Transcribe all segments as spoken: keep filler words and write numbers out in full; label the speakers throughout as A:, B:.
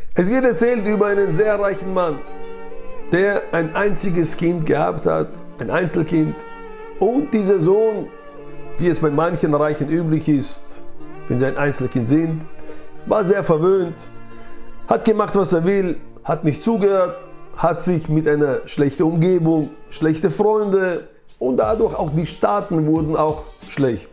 A: Es wird erzählt über einen sehr reichen Mann, der ein einziges Kind gehabt hat, ein Einzelkind. Und dieser Sohn, wie es bei manchen Reichen üblich ist, wenn sie ein Einzelkind sind, war sehr verwöhnt, hat gemacht, was er will, hat nicht zugehört, hat sich mit einer schlechten Umgebung, schlechte Freunde und dadurch auch die Staaten wurden auch schlecht.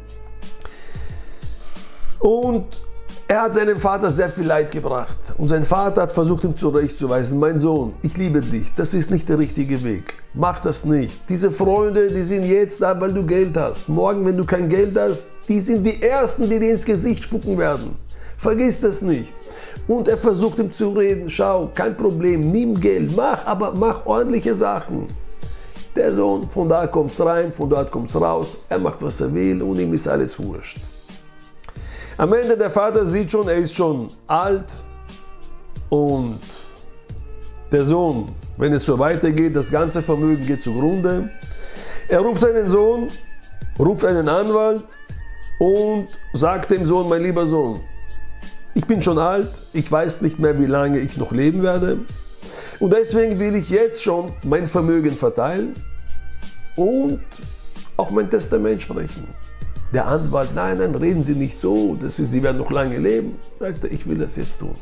A: Und er hat seinem Vater sehr viel Leid gebracht und sein Vater hat versucht, ihm zurechtzuweisen: Mein Sohn, ich liebe dich, das ist nicht der richtige Weg, mach das nicht. Diese Freunde, die sind jetzt da, weil du Geld hast. Morgen, wenn du kein Geld hast, die sind die Ersten, die dir ins Gesicht spucken werden. Vergiss das nicht. Und er versucht ihm zu reden: Schau, kein Problem, nimm Geld, mach, aber mach ordentliche Sachen. Der Sohn, von da kommt's rein, von dort kommt's raus, er macht, was er will und ihm ist alles wurscht. Am Ende der Vater sieht schon, er ist schon alt und der Sohn, wenn es so weitergeht, das ganze Vermögen geht zugrunde. Er ruft seinen Sohn, ruft einen Anwalt und sagt dem Sohn: Mein lieber Sohn, ich bin schon alt, ich weiß nicht mehr, wie lange ich noch leben werde und deswegen will ich jetzt schon mein Vermögen verteilen und auch mein Testament sprechen. Der Anwalt: Nein, nein, reden Sie nicht so, das ist, Sie werden noch lange leben. Sagt er: Ich will das jetzt tun.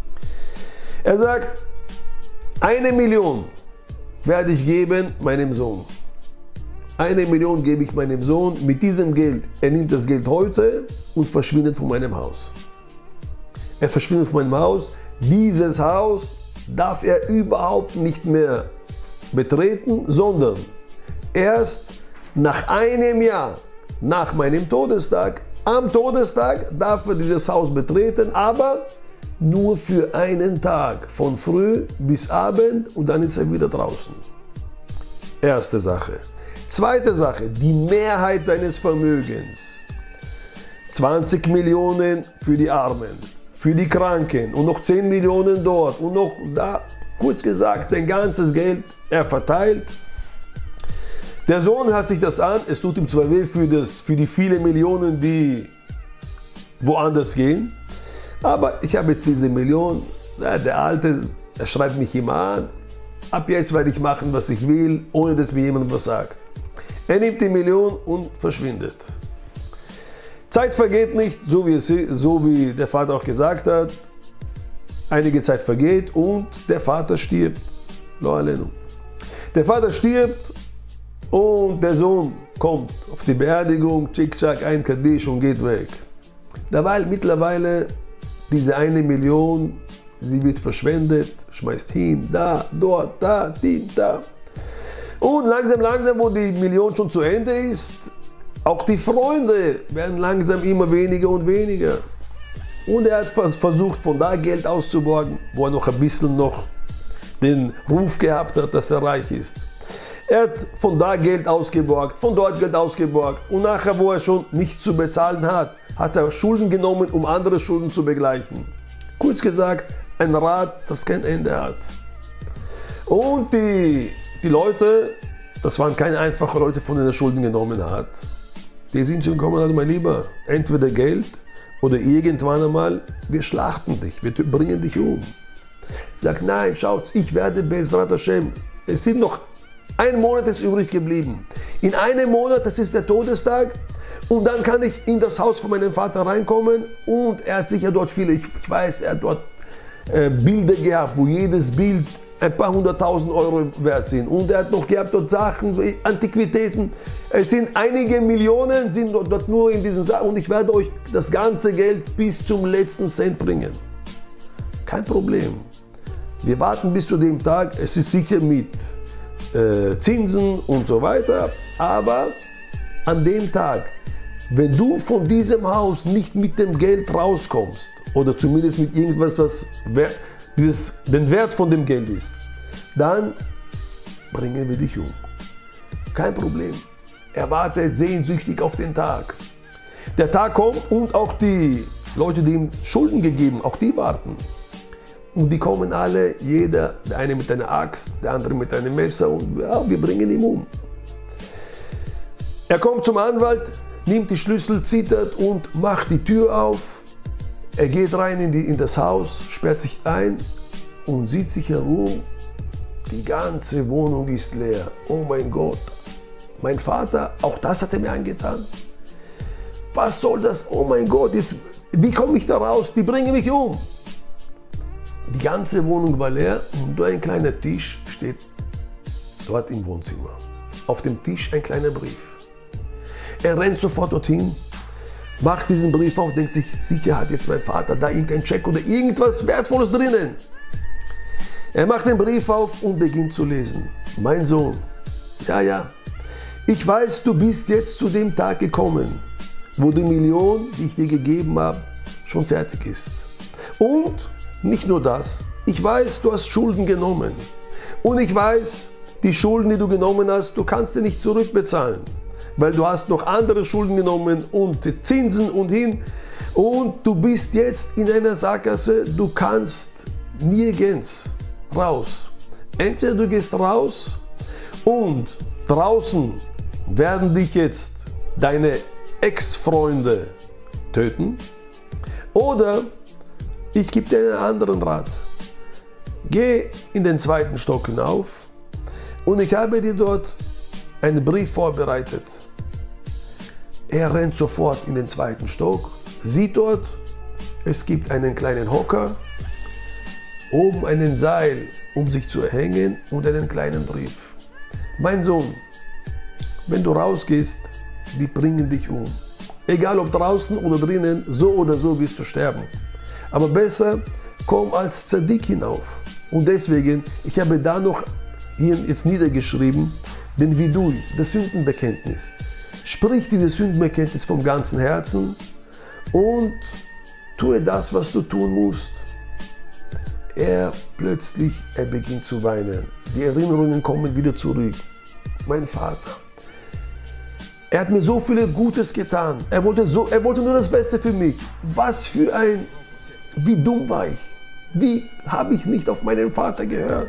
A: Er sagt: Eine Million werde ich geben meinem Sohn. Eine Million gebe ich meinem Sohn. Mit diesem Geld, er nimmt das Geld heute und verschwindet von meinem Haus. Er verschwindet von meinem Haus. Dieses Haus darf er überhaupt nicht mehr betreten, sondern erst nach einem Jahr, nach meinem Todestag, am Todestag darf er dieses Haus betreten, aber nur für einen Tag, von früh bis Abend, und dann ist er wieder draußen. Erste Sache. Zweite Sache, die Mehrheit seines Vermögens. zwanzig Millionen für die Armen, für die Kranken und noch zehn Millionen dort und noch da, kurz gesagt, sein ganzes Geld er verteilt. Der Sohn hört sich das an, es tut ihm zwar weh für, das, für die vielen Millionen, die woanders gehen, aber ich habe jetzt diese Million, der Alte, er schreibt mich immer an, ab jetzt werde ich machen, was ich will, ohne dass mir jemand was sagt. Er nimmt die Million und verschwindet. Zeit vergeht nicht, so wie, es, so wie der Vater auch gesagt hat, einige Zeit vergeht und der Vater stirbt. Der Vater stirbt und der Sohn kommt auf die Beerdigung, tschick-tschack, ein Kaddisch und geht weg. Dabei mittlerweile diese eine Million, sie wird verschwendet, schmeißt hin, da, dort, da, die, da. Und langsam, langsam, wo die Million schon zu Ende ist, auch die Freunde werden langsam immer weniger und weniger. Und er hat versucht, von da Geld auszuborgen, wo er noch ein bisschen noch den Ruf gehabt hat, dass er reich ist. Er hat von da Geld ausgeborgt, von dort Geld ausgeborgt und nachher, wo er schon nichts zu bezahlen hat, hat er Schulden genommen, um andere Schulden zu begleichen. Kurz gesagt, ein Rad, das kein Ende hat. Und die, die Leute, das waren keine einfachen Leute, von denen er Schulden genommen hat, die sind zu ihm gekommen und haben: Mein Lieber, entweder Geld oder irgendwann einmal, wir schlachten dich, wir bringen dich um. Er sagt: Nein, schaut, ich werde Bezrat Hashem, es sind noch ein Monat ist übrig geblieben. In einem Monat, das ist der Todestag, und dann kann ich in das Haus von meinem Vater reinkommen und er hat sicher dort viele, ich, ich weiß, er hat dort äh, Bilder gehabt, wo jedes Bild ein paar hunderttausend Euro wert sind. Und er hat noch gehabt dort Sachen, Antiquitäten. Es sind einige Millionen, sind dort, dort nur in diesen Sachen und ich werde euch das ganze Geld bis zum letzten Cent bringen. Kein Problem. Wir warten bis zu dem Tag, es ist sicher mit äh, Zinsen und so weiter, aber an dem Tag, wenn du von diesem Haus nicht mit dem Geld rauskommst oder zumindest mit irgendwas, was dieses, den Wert von dem Geld ist, dann bringen wir dich um. Kein Problem. Er wartet sehnsüchtig auf den Tag. Der Tag kommt und auch die Leute, die ihm Schulden gegeben, auch die warten. Und die kommen alle, jeder, der eine mit einer Axt, der andere mit einem Messer und ja, wir bringen ihn um. Er kommt zum Anwalt, nimmt die Schlüssel, zittert und macht die Tür auf. Er geht rein in, die, in das Haus, sperrt sich ein und sieht sich herum. Die ganze Wohnung ist leer. Oh mein Gott. Mein Vater, auch das hat er mir angetan. Was soll das? Oh mein Gott, jetzt, wie komme ich da raus? Die bringen mich um. Die ganze Wohnung war leer und nur ein kleiner Tisch steht dort im Wohnzimmer. Auf dem Tisch ein kleiner Brief. Er rennt sofort dorthin, macht diesen Brief auf, denkt sich, sicher hat jetzt mein Vater da irgendein Check oder irgendwas Wertvolles drinnen. Er macht den Brief auf und beginnt zu lesen. Mein Sohn, ja, ja, ich weiß, du bist jetzt zu dem Tag gekommen, wo die Million, die ich dir gegeben habe, schon fertig ist. Und nicht nur das, ich weiß, du hast Schulden genommen. Und ich weiß, die Schulden, die du genommen hast, du kannst sie nicht zurückbezahlen. Weil du hast noch andere Schulden genommen und Zinsen und hin. Und du bist jetzt in einer Sackgasse, du kannst nirgends raus. Entweder du gehst raus und draußen werden dich jetzt deine Ex-Freunde töten, oder ich gebe dir einen anderen Rat. Geh in den zweiten Stock hinauf und ich habe dir dort einen Brief vorbereitet. Er rennt sofort in den zweiten Stock, sieht dort, es gibt einen kleinen Hocker, oben einen Seil, um sich zu erhängen und einen kleinen Brief. Mein Sohn, wenn du rausgehst, die bringen dich um. Egal ob draußen oder drinnen, so oder so wirst du sterben. Aber besser, komm als Tzadik hinauf. Und deswegen, ich habe da noch hier jetzt niedergeschrieben, den Vidui, das Sündenbekenntnis. Sprich dieses Sündenbekenntnis vom ganzen Herzen und tue das, was du tun musst. Er plötzlich, er beginnt zu weinen. Die Erinnerungen kommen wieder zurück. Mein Vater, er hat mir so viel Gutes getan. Er wollte, so, er wollte nur das Beste für mich. Was für ein, wie dumm war ich. Wie habe ich nicht auf meinen Vater gehört?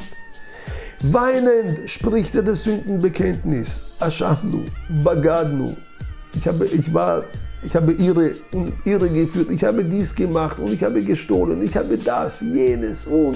A: Weinend spricht er das Sündenbekenntnis. Ashamnu, Bagadnu. Ich habe, ich war, ich habe Irre und Irre geführt. Ich habe dies gemacht und ich habe gestohlen. Ich habe das, jenes und.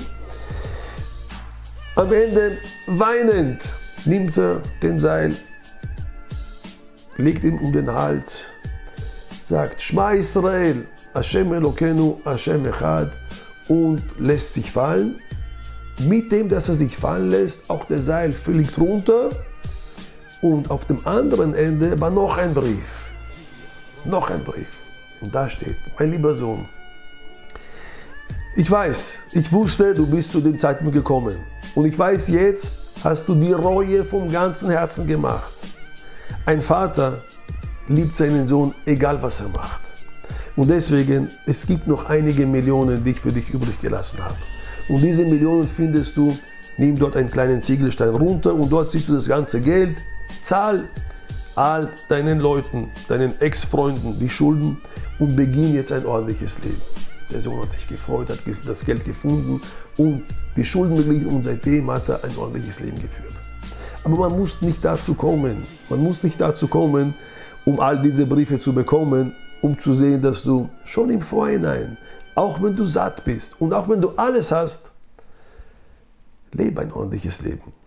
A: Am Ende, weinend, nimmt er den Seil, legt ihn um den Hals, sagt Shema Israel, Hashem Elokeinu, Hashem Echad und lässt sich fallen. Mit dem, dass er sich fallen lässt, auch der Seil fliegt runter und auf dem anderen Ende war noch ein Brief. Noch ein Brief. Und da steht, mein lieber Sohn, ich weiß, ich wusste, du bist zu dem Zeitpunkt gekommen. Und ich weiß, jetzt hast du die Reue vom ganzen Herzen gemacht. Ein Vater liebt seinen Sohn, egal was er macht. Und deswegen, es gibt noch einige Millionen, die ich für dich übrig gelassen habe. Und diese Millionen findest du, nimm dort einen kleinen Ziegelstein runter und dort siehst du das ganze Geld. Zahl all deinen Leuten, deinen Ex-Freunden die Schulden und beginn jetzt ein ordentliches Leben. Der Sohn hat sich gefreut, hat das Geld gefunden und die Schulden beglichen und seitdem hat er ein ordentliches Leben geführt. Aber man muss nicht dazu kommen, man muss nicht dazu kommen, um all diese Briefe zu bekommen, um zu sehen, dass du schon im Vorhinein, auch wenn du satt bist und auch wenn du alles hast, lebe ein ordentliches Leben.